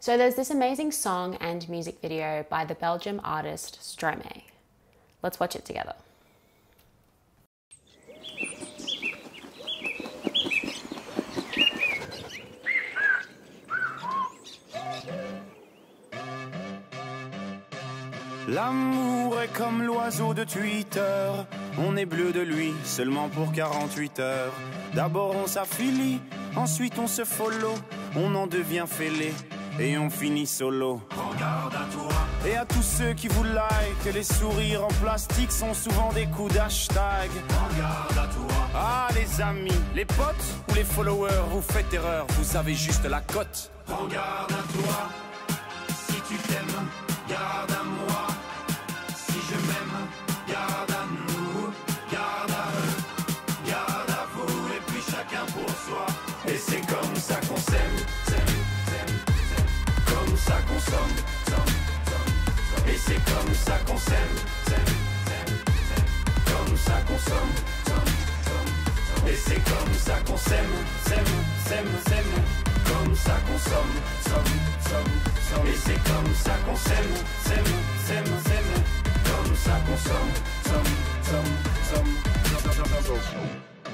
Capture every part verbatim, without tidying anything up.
So there's this amazing song and music video by the Belgian artist Stromae. Let's watch it together. L'amour est comme l'oiseau de Twitter. On est bleu de lui seulement pour quarante-huit heures. D'abord on s'affilie, ensuite on se follow. On en devient fêlé et on finit solo. Prends garde à toi. Et à tous ceux qui vous like, les sourires en plastique sont souvent des coups d'hashtag. Prends garde à toi. Ah les amis, les potes ou les followers, vous faites erreur, vous avez juste la cote. Prends garde à toi. Si tu t'aimes, garde à moi. Si je m'aime, garde à nous. Garde à eux, garde à vous. Et puis chacun pour soi. Et c'est comme ça qu'on s'aime, s'aime, s'aime, s'aime. Comme ça qu'on somme, somme, somme, somme. Et c'est comme ça qu'on s'aime, s'aime, s'aime, s'aime. Comme ça qu'on somme, somme, somme, somme. Et c'est comme ça qu'on s'aime, s'aime, s'aime, s'aime. Comme ça qu'on somme, somme, somme, somme. Et c'est comme ça qu'on s'aime, s'aime, s'aime, s'aime. Comme ça qu'on somme, somme, somme, somme, somme.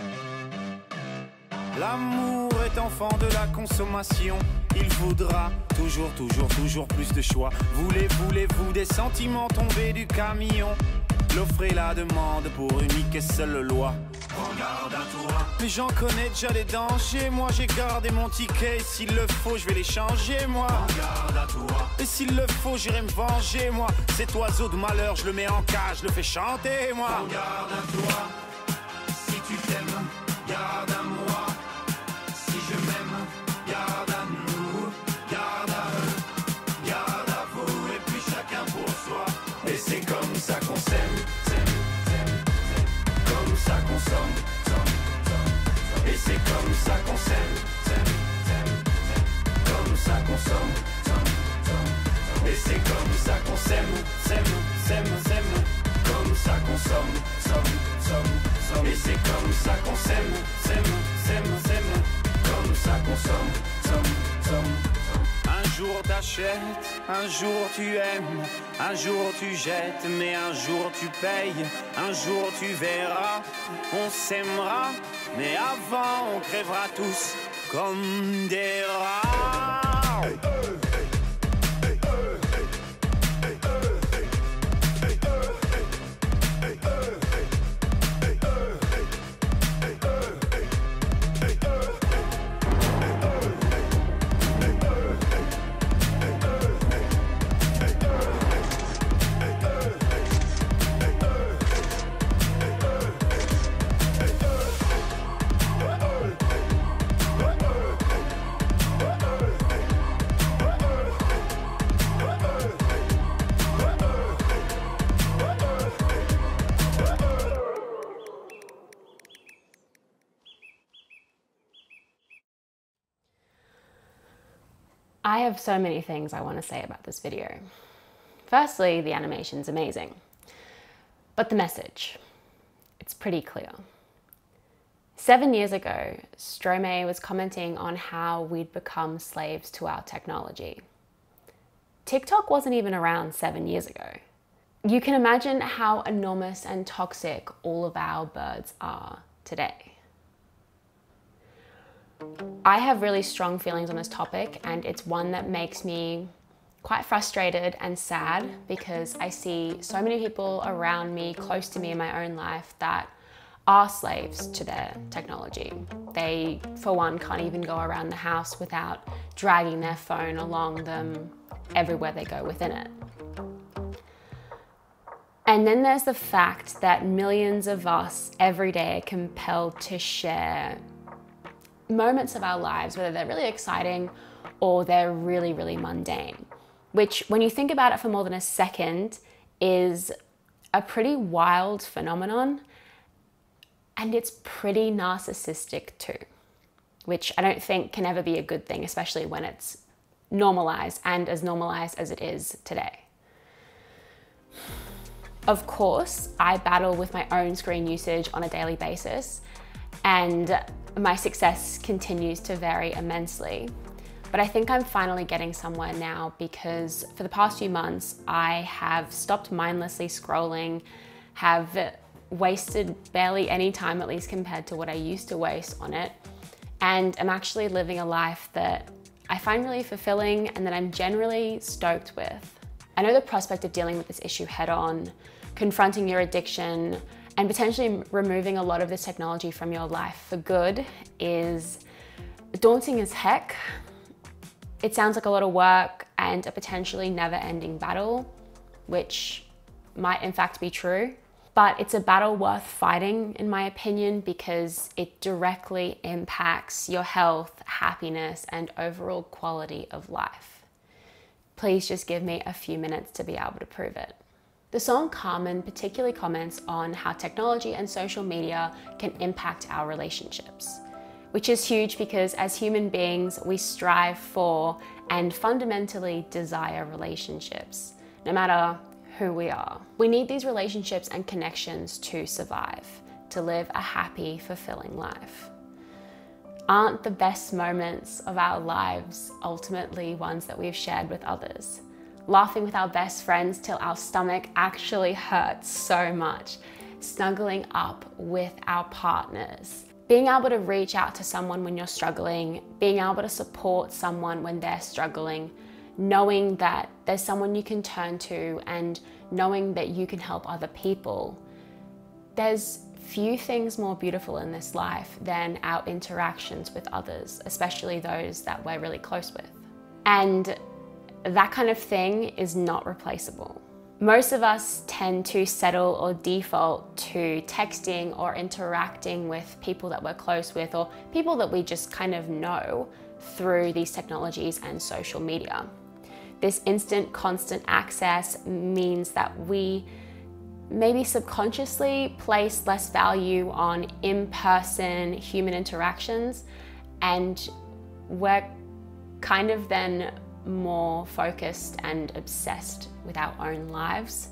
L'amour est enfant de la consommation. Il voudra toujours, toujours, toujours plus de choix. Voulez, voulez-vous des sentiments tombés du camion? L'offre et la demande pour unique et seule loi. Prends garde à toi. Mais j'en connais déjà les dangers. Moi j'ai gardé mon ticket. Et s'il le faut, je vais les changer, moi. Prends garde à toi. Et s'il le faut, j'irai me venger, moi. Cet oiseau de malheur, je le mets en cage, je le fais chanter, moi. Prends garde à toi. Si tu t'aimes, garde à moi. Si je m'aime, garde à nous. Garde à eux, garde à vous. Et puis chacun pour soi. Et c'est comme ça qu'on s'aime, s'aime, s'aime, s'aime. Comme ça qu'on somme, somme, somme, somme. Et c'est comme ça qu'on s'aime, s'aime, s'aime, s'aime. Comme ça qu'on somme, somme, somme, somme. Et c'est comme ça qu'on s'aime, s'aime, s'aime, s'aime. Comme ça qu'on somme, somme, somme, somme. Et c'est comme ça qu'on s'aime, s'aime, s'aime, s'aime. Comme ça qu'on somme, somme, somme, somme. Un jour t'achètes, un jour tu aimes, un jour tu jettes, mais un jour tu payes, un jour tu verras, on s'aimera, mais avant on crèvera tous comme des rats. Hey, hey, hey, hey, hey, hey, hey, hey, hey, hey, hey, hey, hey, hey. I have so many things I want to say about this video. Firstly, the animation's amazing. But the message, it's pretty clear. Seven years ago, Stromae was commenting on how we'd become slaves to our technology. TikTok wasn't even around seven years ago. You can imagine how enormous and toxic all of our birds are today. I have really strong feelings on this topic, and it's one that makes me quite frustrated and sad because I see so many people around me, close to me in my own life, that are slaves to their technology. They, for one, can't even go around the house without dragging their phone along them everywhere they go within it. And then there's the fact that millions of us every day are compelled to share moments of our lives, whether they're really exciting or they're really, really mundane, which when you think about it for more than a second is a pretty wild phenomenon, and it's pretty narcissistic too, which I don't think can ever be a good thing, especially when it's normalized and as normalized as it is today. Of course, I battle with my own screen usage on a daily basis, and my success continues to vary immensely. But I think I'm finally getting somewhere now, because for the past few months, I have stopped mindlessly scrolling, have wasted barely any time, at least compared to what I used to waste on it. And I'm actually living a life that I find really fulfilling and that I'm generally stoked with. I know the prospect of dealing with this issue head on, confronting your addiction, and potentially removing a lot of this technology from your life for good is daunting as heck. It sounds like a lot of work and a potentially never-ending battle, which might in fact be true. But it's a battle worth fighting, in my opinion, because it directly impacts your health, happiness, and overall quality of life. Please just give me a few minutes to be able to prove it. The song Carmen particularly comments on how technology and social media can impact our relationships, which is huge because as human beings, we strive for and fundamentally desire relationships, no matter who we are. We need these relationships and connections to survive, to live a happy, fulfilling life. Aren't the best moments of our lives ultimately ones that we've shared with others? Laughing with our best friends till our stomach actually hurts so much, snuggling up with our partners, being able to reach out to someone when you're struggling, being able to support someone when they're struggling, knowing that there's someone you can turn to and knowing that you can help other people. There's few things more beautiful in this life than our interactions with others, especially those that we're really close with. And that kind of thing is not replaceable. Most of us tend to settle or default to texting or interacting with people that we're close with or people that we just kind of know through these technologies and social media. This instant, constant access means that we maybe subconsciously place less value on in-person human interactions, and we're kind of then more focused and obsessed with our own lives.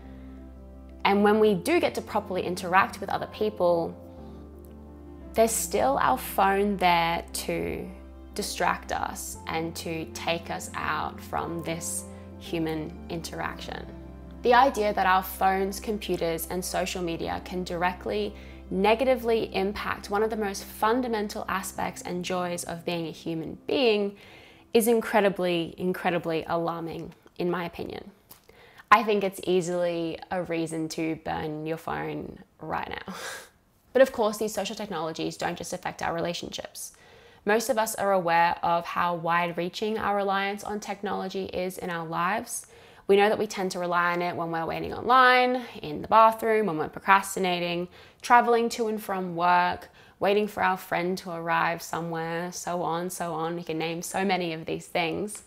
And when we do get to properly interact with other people, there's still our phone there to distract us and to take us out from this human interaction. The idea that our phones, computers, and social media can directly negatively impact one of the most fundamental aspects and joys of being a human being is incredibly, incredibly alarming, in my opinion. I think it's easily a reason to burn your phone right now. But of course, these social technologies don't just affect our relationships. Most of us are aware of how wide-reaching our reliance on technology is in our lives. We know that we tend to rely on it when we're waiting online, in the bathroom, when we're procrastinating, traveling to and from work, waiting for our friend to arrive somewhere, so on, so on. We can name so many of these things.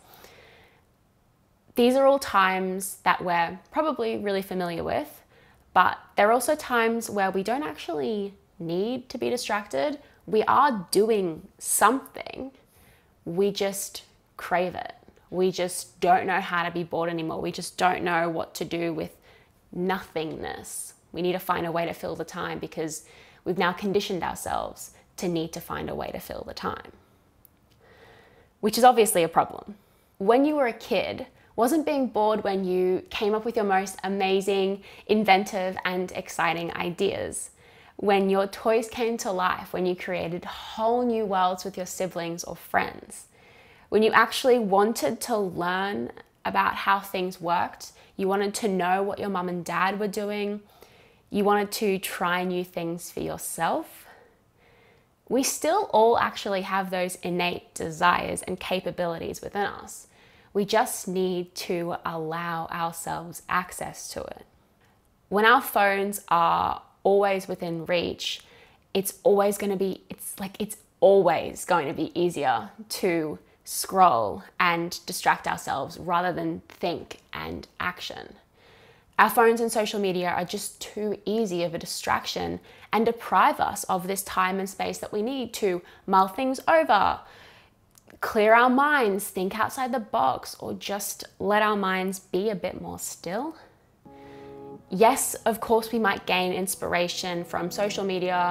These are all times that we're probably really familiar with, but there are also times where we don't actually need to be distracted. We are doing something, we just crave it. We just don't know how to be bored anymore. We just don't know what to do with nothingness. We need to find a way to fill the time because we've now conditioned ourselves to need to find a way to fill the time, which is obviously a problem. When you were a kid, wasn't being bored when you came up with your most amazing, inventive, and exciting ideas. When your toys came to life, when you created whole new worlds with your siblings or friends. When you actually wanted to learn about how things worked, you wanted to know what your mum and dad were doing, you wanted to try new things for yourself. We still all actually have those innate desires and capabilities within us. We just need to allow ourselves access to it. When our phones are always within reach, it's always going to be, it's like, it's always going to be easier to scroll and distract ourselves rather than think and action. Our phones and social media are just too easy of a distraction and deprive us of this time and space that we need to mull things over, clear our minds, think outside the box, or just let our minds be a bit more still. Yes, of course, we might gain inspiration from social media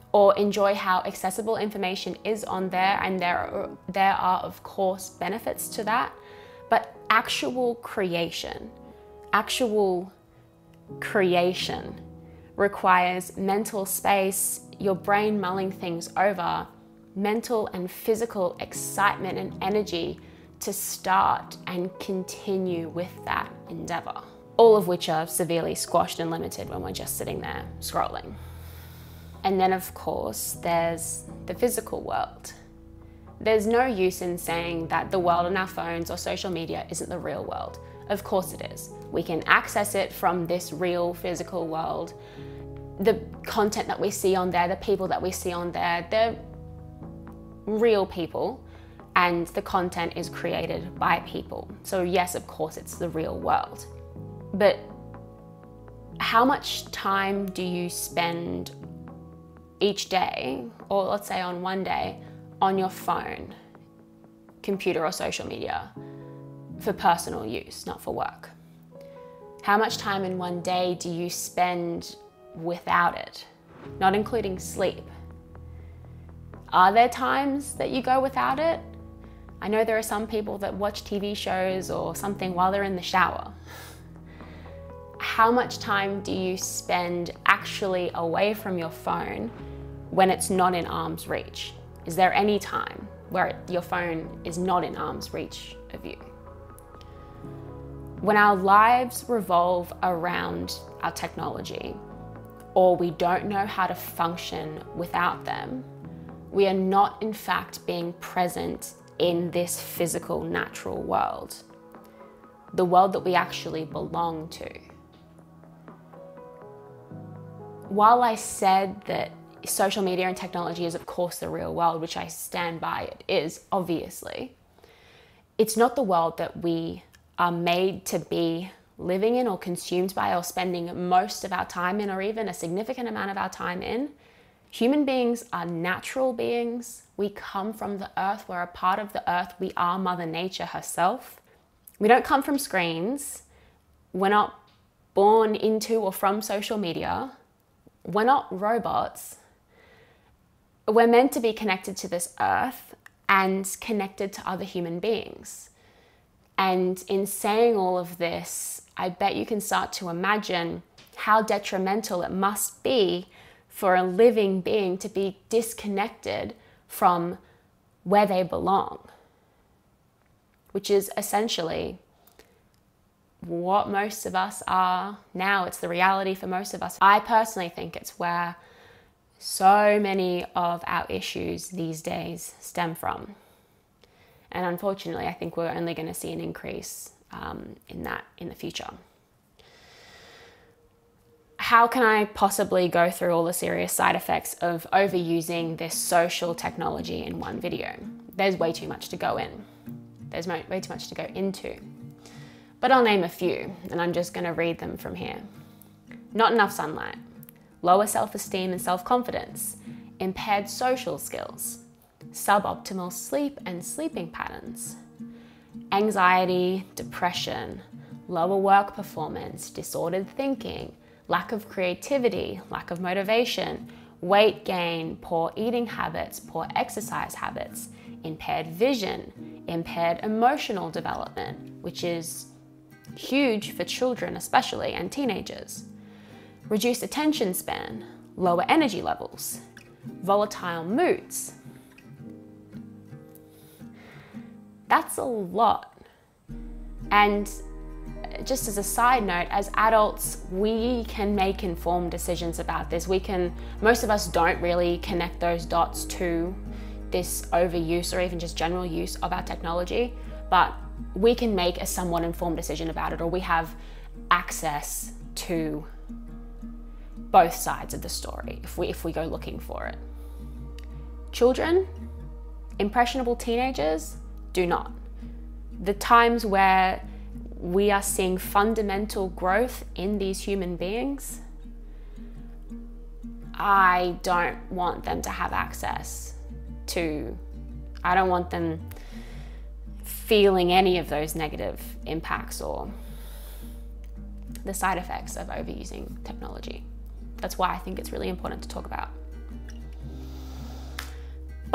or enjoy how accessible information is on there, and there are, there are of course benefits to that, but actual creation, actual creation requires mental space, your brain mulling things over, mental and physical excitement and energy to start and continue with that endeavor. All of which are severely squashed and limited when we're just sitting there scrolling. And then of course, there's the physical world. There's no use in saying that the world on our phones or social media isn't the real world. Of course it is. We can access it from this real physical world. The content that we see on there, the people that we see on there, they're real people, and the content is created by people. So yes, of course, it's the real world. But how much time do you spend each day, or let's say on one day, on your phone, computer or social media for personal use, not for work? How much time in one day do you spend without it, not including sleep? Are there times that you go without it? I know there are some people that watch T V shows or something while they're in the shower. How much time do you spend actually away from your phone when it's not in arm's reach? Is there any time where your phone is not in arm's reach of you? When our lives revolve around our technology, or we don't know how to function without them, we are not in fact being present in this physical, natural world, the world that we actually belong to. While I said that social media and technology is of course the real world, which I stand by, it is obviously, it's not the world that we are made to be living in or consumed by or spending most of our time in, or even a significant amount of our time in. Human beings are natural beings. We come from the earth. We're a part of the earth. We are Mother Nature herself. We don't come from screens. We're not born into or from social media. We're not robots. We're meant to be connected to this earth and connected to other human beings. And in saying all of this, I bet you can start to imagine how detrimental it must be for a living being to be disconnected from where they belong, which is essentially what most of us are now. It's the reality for most of us. I personally think it's where so many of our issues these days stem from. And unfortunately, I think we're only going to see an increase um, in that in the future. How can I possibly go through all the serious side effects of overusing this social technology in one video? There's way too much to go in. There's way too much to go into. But I'll name a few, and I'm just going to read them from here. Not enough sunlight, lower self-esteem and self-confidence, impaired social skills, suboptimal sleep and sleeping patterns, anxiety, depression, lower work performance, disordered thinking, lack of creativity, lack of motivation, weight gain, poor eating habits, poor exercise habits, impaired vision, impaired emotional development, which is huge for children especially, and teenagers, reduced attention span, lower energy levels, volatile moods. That's a lot. And just as a side note, as adults, we can make informed decisions about this. We can, most of us don't really connect those dots to this overuse or even just general use of our technology, but we can make a somewhat informed decision about it, or we have access to both sides of the story if we, if we go looking for it. Children, impressionable teenagers, do not. The times where we are seeing fundamental growth in these human beings, I don't want them to have access to, I don't want them feeling any of those negative impacts or the side effects of overusing technology. That's why I think it's really important to talk about.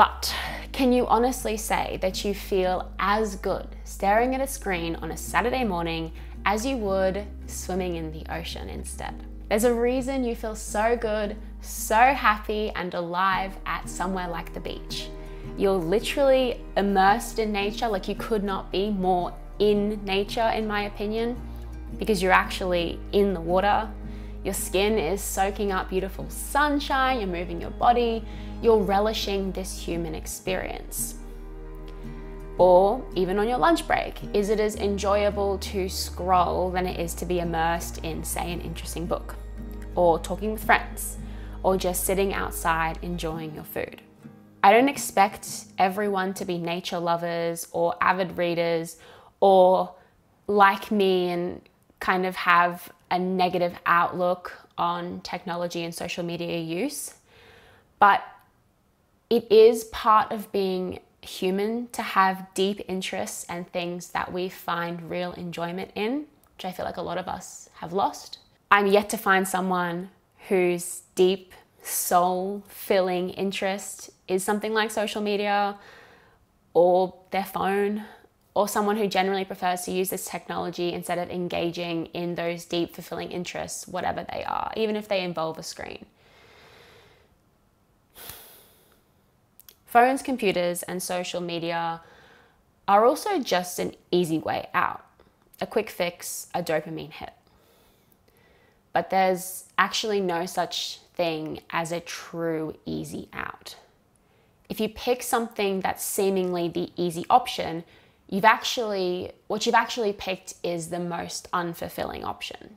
But can you honestly say that you feel as good staring at a screen on a Saturday morning as you would swimming in the ocean instead? There's a reason you feel so good, so happy and alive at somewhere like the beach. You're literally immersed in nature, like you could not be more in nature, in my opinion, because you're actually in the water. Your skin is soaking up beautiful sunshine, you're moving your body, you're relishing this human experience. Or even on your lunch break, is it as enjoyable to scroll than it is to be immersed in, say, an interesting book, or talking with friends, or just sitting outside enjoying your food? I don't expect everyone to be nature lovers or avid readers or like me and kind of have a negative outlook on technology and social media use, but it is part of being human to have deep interests and things that we find real enjoyment in, which I feel like a lot of us have lost. I'm yet to find someone whose deep, soul-filling interest is something like social media or their phone, or someone who generally prefers to use this technology instead of engaging in those deep, fulfilling interests, whatever they are, even if they involve a screen. Phones, computers, and social media are also just an easy way out, a quick fix, a dopamine hit. But there's actually no such thing as a true easy out. If you pick something that's seemingly the easy option, you've actually, what you've actually picked is the most unfulfilling option.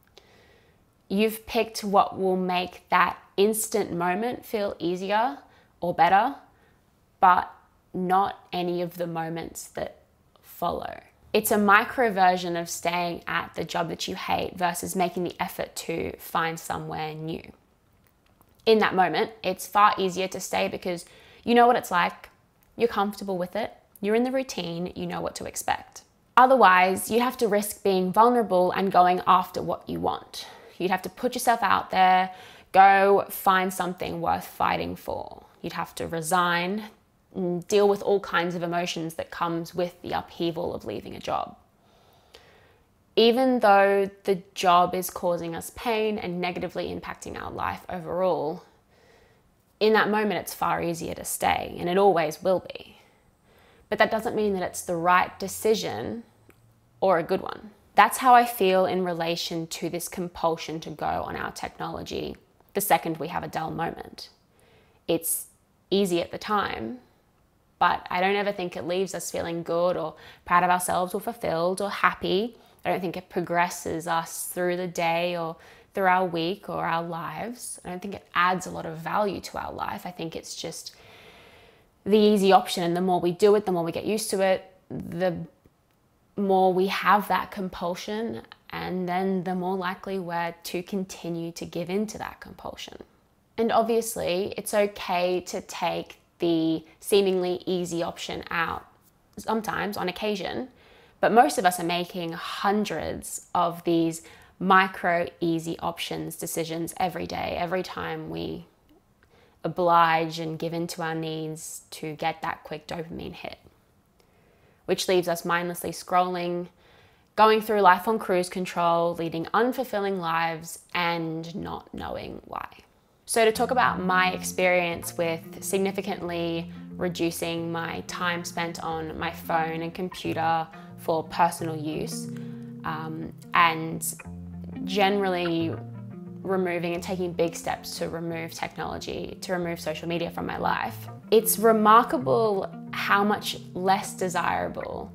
You've picked what will make that instant moment feel easier or better, but not any of the moments that follow. It's a micro version of staying at the job that you hate versus making the effort to find somewhere new. In that moment, it's far easier to stay because you know what it's like, you're comfortable with it, you're in the routine, you know what to expect. Otherwise, you'd have to risk being vulnerable and going after what you want. You'd have to put yourself out there, go find something worth fighting for. You'd have to resign, and deal with all kinds of emotions that comes with the upheaval of leaving a job. Even though the job is causing us pain and negatively impacting our life overall, in that moment it's far easier to stay, and it always will be. But that doesn't mean that it's the right decision or a good one. That's how I feel in relation to this compulsion to go on our technology the second we have a dull moment. It's easy at the time, but I don't ever think it leaves us feeling good or proud of ourselves or fulfilled or happy. I don't think it progresses us through the day or through our week or our lives. I don't think it adds a lot of value to our life. I think it's just the easy option, and the more we do it, the more we get used to it, the more we have that compulsion, and then the more likely we're to continue to give in to that compulsion. And obviously, it's okay to take the seemingly easy option out sometimes, on occasion, but most of us are making hundreds of these micro easy options decisions every day, every time we oblige and give in to our needs to get that quick dopamine hit, which leaves us mindlessly scrolling, going through life on cruise control, leading unfulfilling lives and not knowing why. So to talk about my experience with significantly reducing my time spent on my phone and computer for personal use, um, and generally removing and taking big steps to remove technology, to remove social media from my life, it's remarkable how much less desirable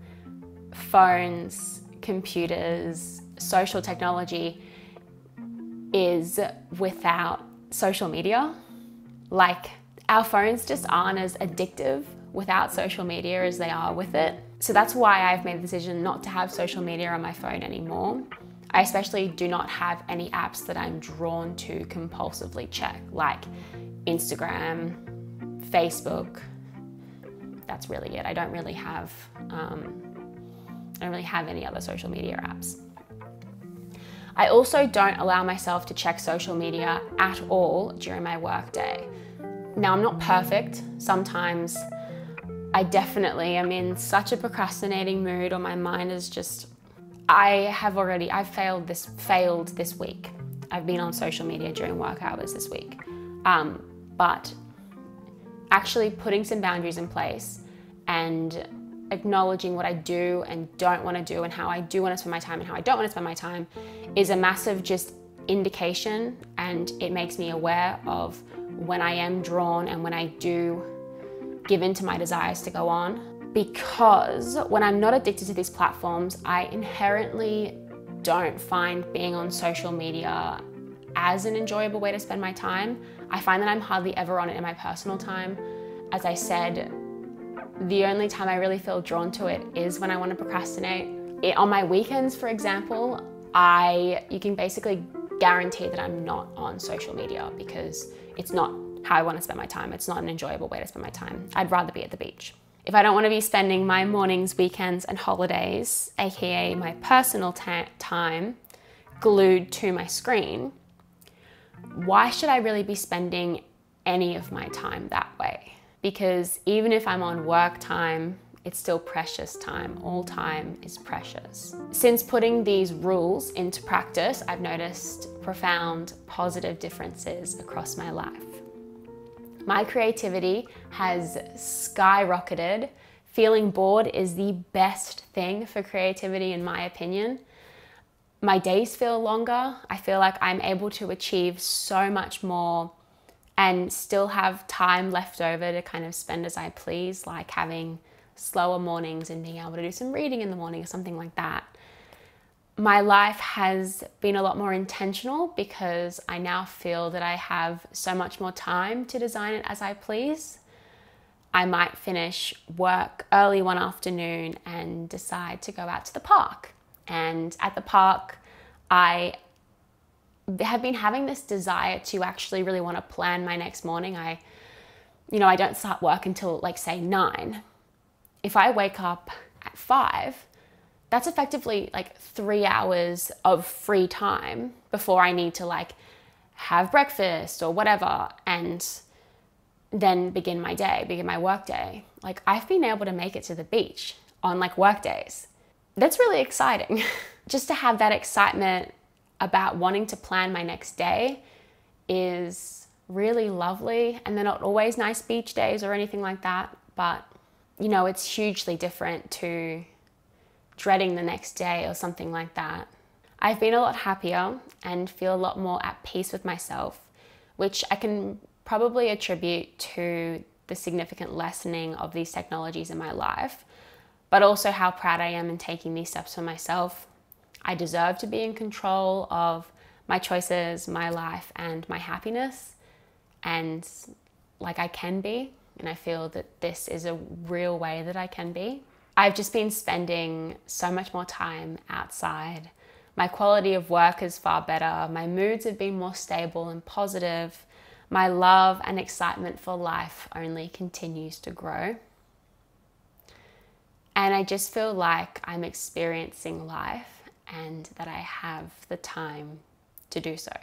phones, computers, social technology is without social media. Like, our phones just aren't as addictive without social media as they are with it. So that's why I've made the decision not to have social media on my phone anymore. I especially do not have any apps that I'm drawn to compulsively check, like Instagram, Facebook. That's really it. I don't really have, um, I don't really have any other social media apps. I also don't allow myself to check social media at all during my work day. Now, I'm not perfect. Sometimes I definitely am in such a procrastinating mood, or my mind is just, I have already, I've failed this, failed this week. I've been on social media during work hours this week. Um, but actually putting some boundaries in place and acknowledging what I do and don't want to do and how I do want to spend my time and how I don't want to spend my time is a massive just indication, and it makes me aware of when I am drawn and when I do give in to my desires to go on. Because when I'm not addicted to these platforms, I inherently don't find being on social media as an enjoyable way to spend my time. I find that I'm hardly ever on it in my personal time. As I said, the only time I really feel drawn to it is when I want to procrastinate. It, on my weekends, for example, I you can basically guarantee that I'm not on social media because it's not how I want to spend my time. It's not an enjoyable way to spend my time. I'd rather be at the beach. If I don't want to be spending my mornings, weekends, and holidays, aka my personal time, glued to my screen, why should I really be spending any of my time that way? Because even if I'm on work time, it's still precious time. All time is precious. Since putting these rules into practice, I've noticed profound positive differences across my life. My creativity has skyrocketed. Feeling bored is the best thing for creativity, in my opinion. My days feel longer. I feel like I'm able to achieve so much more and still have time left over to kind of spend as I please, like having slower mornings and being able to do some reading in the morning or something like that. My life has been a lot more intentional because I now feel that I have so much more time to design it as I please. I might finish work early one afternoon and decide to go out to the park. And at the park, I have been having this desire to actually really want to plan my next morning. I, you know, I don't start work until like say nine. If I wake up at five, that's effectively like three hours of free time before I need to like have breakfast or whatever and then begin my day, begin my work day. Like I've been able to make it to the beach on like work days. That's really exciting. Just to have that excitement about wanting to plan my next day is really lovely. And they're not always nice beach days or anything like that, but you know, it's hugely different to dreading the next day or something like that. I've been a lot happier and feel a lot more at peace with myself, which I can probably attribute to the significant lessening of these technologies in my life, but also how proud I am in taking these steps for myself. I deserve to be in control of my choices, my life, and my happiness, and like I can be. And I feel that this is a real way that I can be. I've just been spending so much more time outside. My quality of work is far better. My moods have been more stable and positive. My love and excitement for life only continues to grow. And I just feel like I'm experiencing life and that I have the time to do so.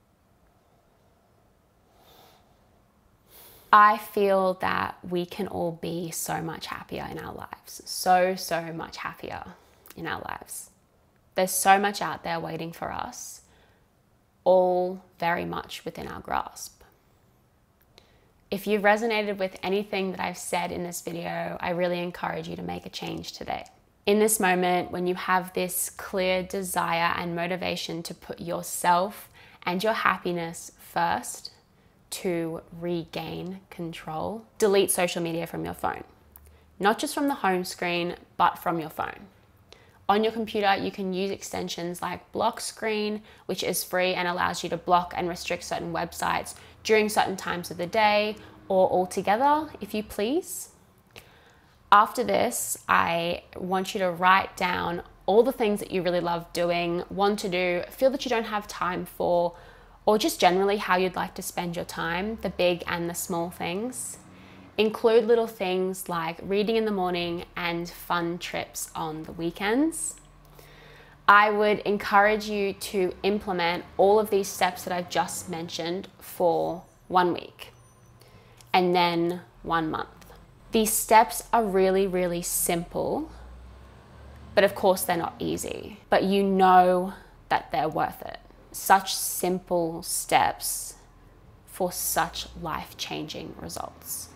I feel that we can all be so much happier in our lives. So, so much happier in our lives. There's so much out there waiting for us, all very much within our grasp. If you've resonated with anything that I've said in this video, I really encourage you to make a change today. In this moment, when you have this clear desire and motivation to put yourself and your happiness first, to regain control, delete social media from your phone. Not just from the home screen, but from your phone. On your computer, you can use extensions like Block Screen, which is free and allows you to block and restrict certain websites during certain times of the day or altogether, if you please. After this, I want you to write down all the things that you really love doing, want to do, feel that you don't have time for, or just generally how you'd like to spend your time, the big and the small things. Include little things like reading in the morning and fun trips on the weekends. I would encourage you to implement all of these steps that I've just mentioned for one week. and then one month. These steps are really, really simple, but of course they're not easy, but you know that they're worth it. Such simple steps for such life-changing results.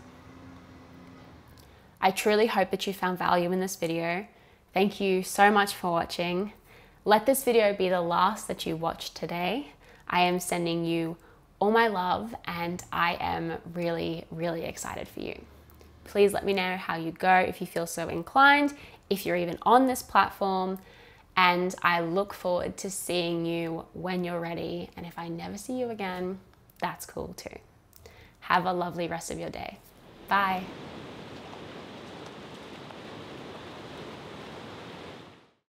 I truly hope that you found value in this video. Thank you so much for watching. Let this video be the last that you watch today. I am sending you all my love and I am really, really excited for you. Please let me know how you go if you feel so inclined, if you're even on this platform, and I look forward to seeing you when you're ready. And if I never see you again, that's cool too. Have a lovely rest of your day. Bye.